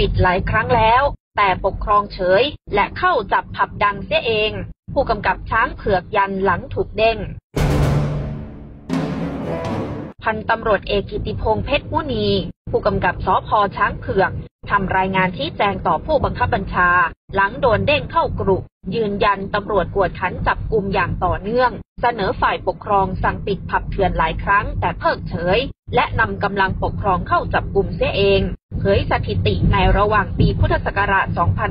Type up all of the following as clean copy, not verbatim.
ปิดหลายครั้งแล้วแต่ปกครองเฉยและเข้าจับผับดังเสียเองผู้กำกับช้างเผือกยันหลังถูกเด้งพันตำรวจเอกกิติพงษ์เพชรมุนีผู้กำกับสภ.ช้างเผือกทำรายงานชี้แจงต่อผู้บังคับบัญชาหลังโดนเด้งเข้ากรุยืนยันตำรวจกวดขันจับกุมอย่างต่อเนื่องเสนอฝ่ายปกครองสั่งปิดผับเถื่อนหลายครั้งแต่เพิกเฉยและนำกำลังปกครองเข้าจับกุมเสียเองเผยสถิติในระหว่างปีพุทธศักราช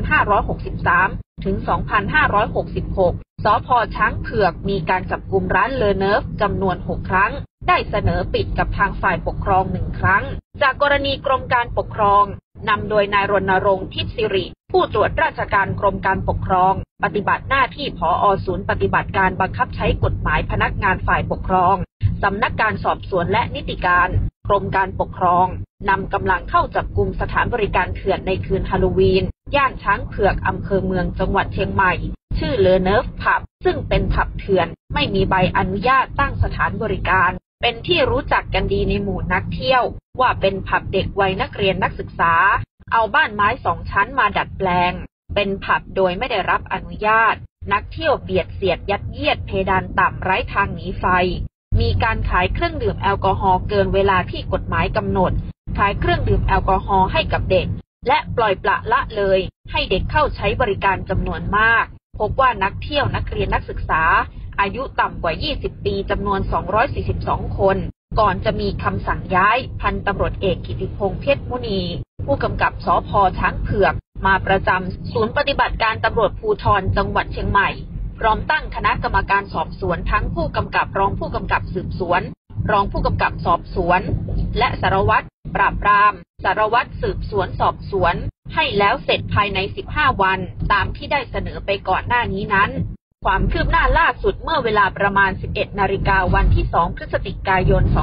2563 ถึง 2566 สภ.ช้างเผือกมีการจับกุมร้านเลอเนิร์ฟจำนวน 6 ครั้งได้เสนอปิดกับทางฝ่ายปกครอง 1 ครั้งจากกรณีกรมการปกครองนำโดยนายรณรงค์ ทิพย์สิริผู้ตรวจราชการกรมการปกครองปฏิบัติหน้าที่ผอ.ศูนย์ปฏิบัติการบังคับใช้กฎหมายพนักงานฝ่ายปกครองสำนักการสอบสวนและนิติการกรมการปกครองนำกำลังเข้าจับกุมสถานบริการเถื่อนในคืนฮาโลวีนย่านช้างเผือกอำเภอเมืองจังหวัดเชียงใหม่ชื่อเลอเนิร์ฟผับซึ่งเป็นผับเถื่อนไม่มีใบอนุญาตตั้งสถานบริการเป็นที่รู้จักกันดีในหมู่นักเที่ยวว่าเป็นผับเด็กวัยนักเรียนนักศึกษาเอาบ้านไม้2 ชั้นมาดัดแปลงเป็นผับโดยไม่ได้รับอนุญาตนักเที่ยวเบียดเสียดยัดเยียดเพดานต่ำไร้ทางหนีไฟมีการขายเครื่องดื่มแอลกอฮอล์เกินเวลาที่กฎหมายกำหนดขายเครื่องดื่มแอลกอฮอล์ให้กับเด็กและปล่อยปละละเลยให้เด็กเข้าใช้บริการจำนวนมากพบว่านักเที่ยวนักเรียนนักศึกษาอายุต่ำกว่า20 ปีจำนวน242 คนก่อนจะมีคำสั่งย้ายพันตำรวจเอกกิติพงษ์เพชรมุนีผู้กำกับสภ.ช้างเผือกมาประจำศูนย์ปฏิบัติการตำรวจภูธรจังหวัดเชียงใหม่พร้อมตั้งคณะกรรมการสอบสวนทั้งผู้กำกับรองผู้กำกับสืบสวนรองผู้กำกับสอบสวนและสารวัตรปราบปรามสารวัตรสืบสวนสอบสวนให้แล้วเสร็จภายใน15 วันตามที่ได้เสนอไปก่อนหน้านี้นั้นความคืบหน้าล่าสุดเมื่อเวลาประมาณ 11 นาฬิกาวันที่ 2 พฤศจิกายน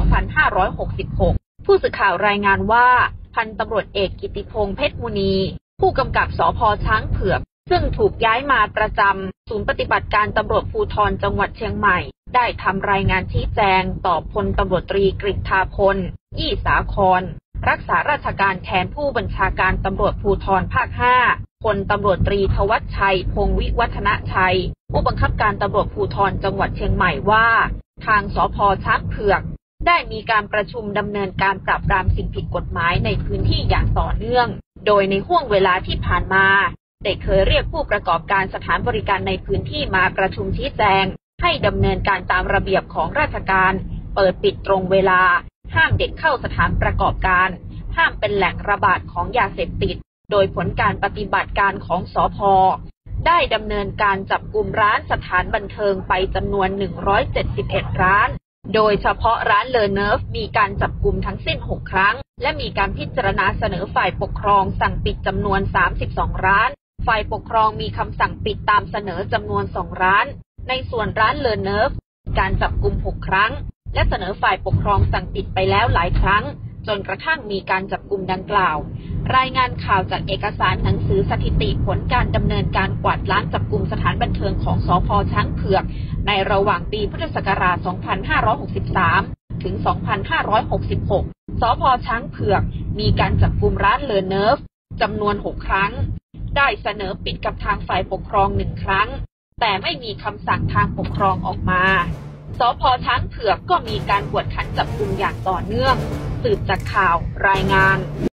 2566 ผู้สื่อข่าวรายงานว่าพันตำรวจเอกกิติพงษ์เพชรมุนีผู้กำกับสภ.ช้างเผือกซึ่งถูกย้ายมาประจำศูนย์ปฏิบัติการตำรวจภูธรจังหวัดเชียงใหม่ได้ทำรายงานชี้แจงต่อพลตำรวจตรีกฤษฎาพลยี่สาครรักษาราชการแทนผู้บัญชาการตำรวจภูธรภาค 5พลตำรวจตรีทวัชชัยพงษ์วิวัฒนชัยผู้บังคับการตำรวจภูธรจังหวัดเชียงใหม่ว่าทางสภ.ช้างเผือกได้มีการประชุมดำเนินการปราบปรามสิ่งผิดกฎหมายในพื้นที่อย่างต่อเนื่องโดยในห่วงเวลาที่ผ่านมาได้เคยเรียกผู้ประกอบการสถานบริการในพื้นที่มาประชุมชี้แจงให้ดำเนินการตามระเบียบของราชการเปิดปิดตรงเวลาห้ามเด็กเข้าสถานประกอบการห้ามเป็นแหล่งระบาดของยาเสพติดโดยผลการปฏิบัติการของสภ.ได้ดำเนินการจับกุมร้านสถานบันเทิงไปจำนวน171 ร้านโดยเฉพาะร้านเลอเนิร์ฟมีการจับกุมทั้งสิ้น6 ครั้งและมีการพิจารณาเสนอฝ่ายปกครองสั่งปิดจำนวน32 ร้านฝ่ายปกครองมีคำสั่งปิดตามเสนอจำนวน2 ร้านในส่วนร้านเลอเนิร์ฟการจับกุม6 ครั้งและเสนอฝ่ายปกครองสั่งปิดไปแล้วหลายครั้งจนกระทั่งมีการจับกุมดังกล่าวรายงานข่าวจากเอกสารหนังสือสถิติผลการดำเนินการกวาดล้างจับกุมสถานบันเทิงของสภ.ช้างเผือกในระหว่างปีพุทธศักราช 2563 ถึง 2566 สภ.ช้างเผือกมีการจับกุมร้านเลอเนิร์ฟจำนวน6 ครั้งได้เสนอปิดกับทางฝ่ายปกครอง1 ครั้งแต่ไม่มีคำสั่งทางปกครองออกมาสภ.ช้างเผือกก็มีการกวดขันจับกุมอย่างต่อเนื่องสืบจากข่าวรายงาน